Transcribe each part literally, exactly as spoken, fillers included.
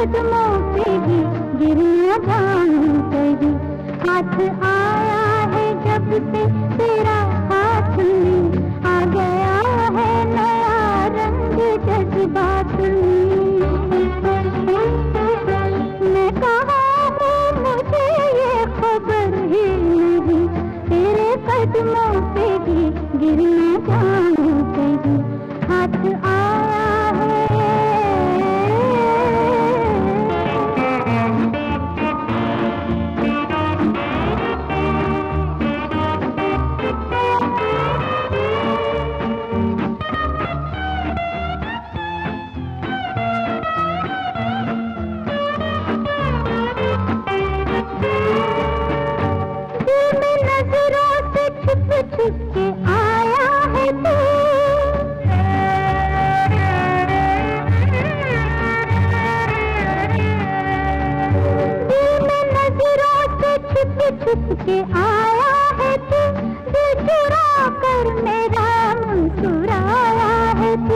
कदमों पे ही गिरना जाऊं कहीं। हाथ आया है जब से तेरा हाथ में, आ गया है नया रंग जज्बात में। मैं कहाँ हूँ मुझे ये खबर ही नहीं, तेरे कदमों पे ही गिरना जाऊं कहीं। हाथ आया है छुप के आया है तू, दिल में नजरों से छुप छुप के आया है तू, दिल चुरा कर मेरा मुस्कुराया है तू।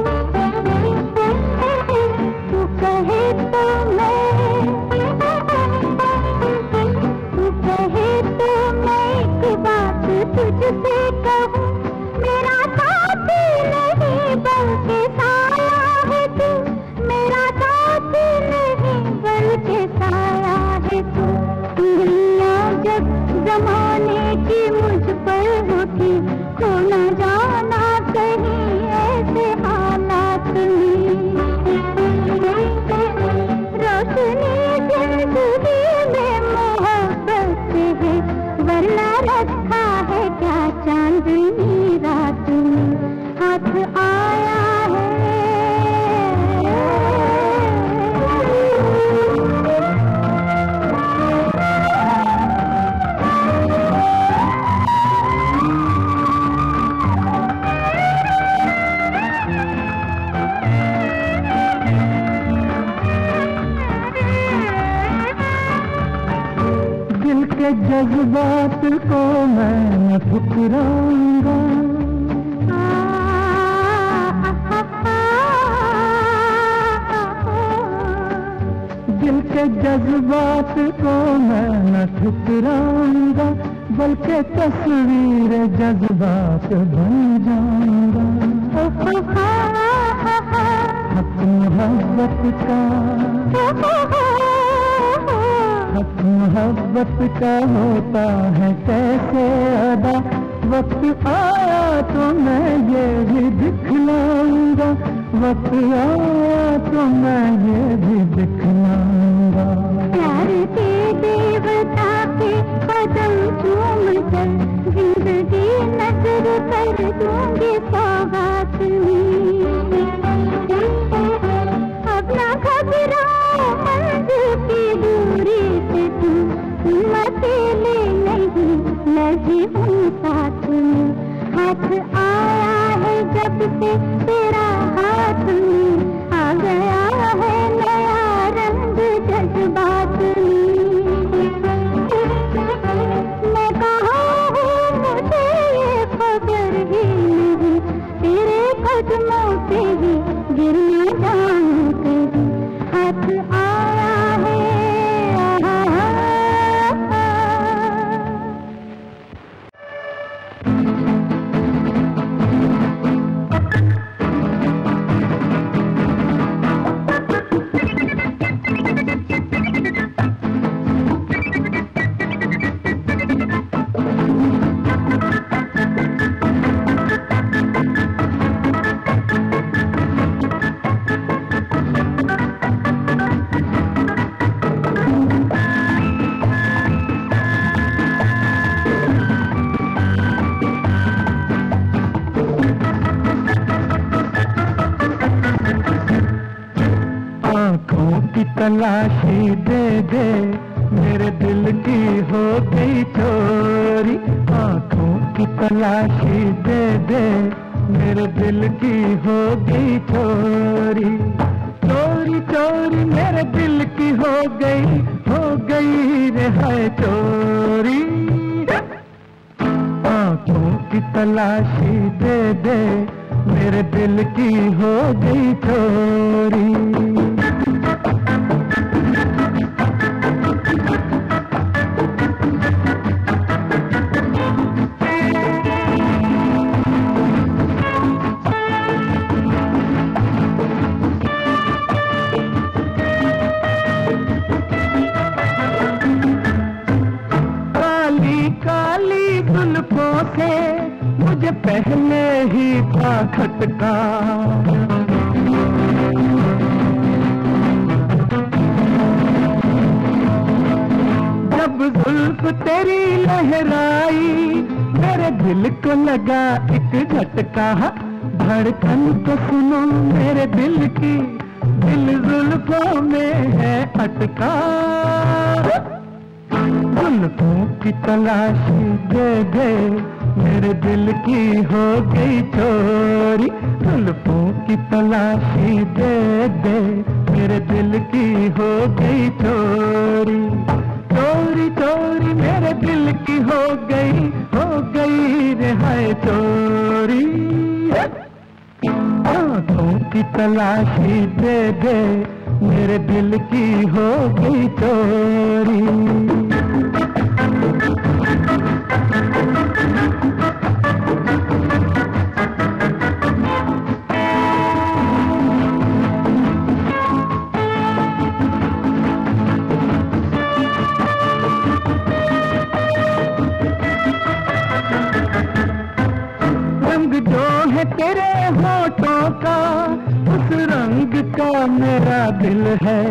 तू कहे तो मैं, तू कहे तो मैं एक बात तुझसे कहूँ, मेरा साथी नहीं बल्कि साया है तू, मेरा साथी नहीं बल्कि साया है तू। दुनिया जब जमाने की मुझ पर उठी, खो न जाना कहीं ऐसे हालात में। रोशनी जिंदगी में मोहब्बत है, वरना रखा है क्या चांदनी रात में। हाथ आया है दिल के जज्बात को मैं न ठुकराऊंगा, दिल के जज्बात को मैं न ठुकराऊंगा, बल्कि तस्वीर जज्बात बन जाऊंगा। हक मोहब्बत का, हक मोहब्बत का होता है कैसे अदा, वक्त आया तो मैं ये भी दिखलाऊंगा, वक्त आया तो मैं ये भी दिखलाऊंगा। प्यार के देवता के कदम चूम कर जिंदगी नजर कर दूंगी सौगात में। अब ना घबराओ मंजिल की दूरी से तू, तुम अकेले नहीं मैं भी हूँ साथ में। हाथ आया है जब से तेरा हाथ में, आ गया है नया रंग जज्बात में। मैं कहाँ हूँ मुझे ये खबर ही नहीं, तेरे कदमों पे ही गिरना जाऊं कहीं। हाथ आया है तलाशी दे दे, मेरे दिल की हो गई चोरी। आँखों की तलाशी दे दे, मेरे दिल की हो गई चोरी। चोरी चोरी मेरे दिल की हो गई, हो गई रे है चोरी। आँखों की तलाशी दे दे, मेरे दिल की हो गई चोरी। खटका। जब जुल्फ तेरी लहराई मेरे दिल को लगा एक झटका। धड़कन तो सुनो मेरे दिल की, दिल जुल्फों में है अटका। जुल्फों की तलाशी दे दे मेरे दिल की हो गई चोरी। जुल्फों की तलाशी दे दे मेरे दिल की हो गई चोरी। चोरी चोरी मेरे दिल की हो गई, हो गई रे हाय चोरी। आँखों की तलाशी दे दे मेरे दिल की हो गई चोरी। जो है तेरे होठों का उस रंग का मेरा दिल है।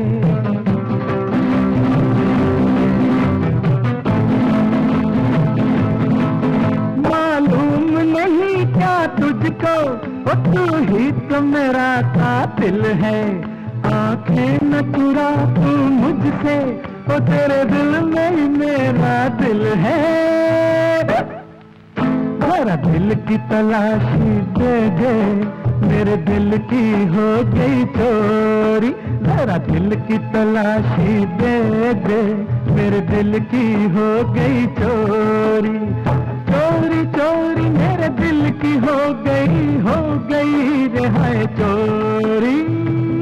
मालूम नहीं क्या तुझको, वो तू ही तो मेरा कातिल है। आंखें न चुरा तू मुझसे, वो तेरे दिल में ही मेरा दिल है। मेरा दिल की तलाशी दे दे मेरे दिल की हो गई चोरी। मेरा दिल की तलाशी दे दे मेरे दिल की हो गई चोरी। चोरी चोरी मेरे दिल की हो गई, हो गई रे हाय चोरी।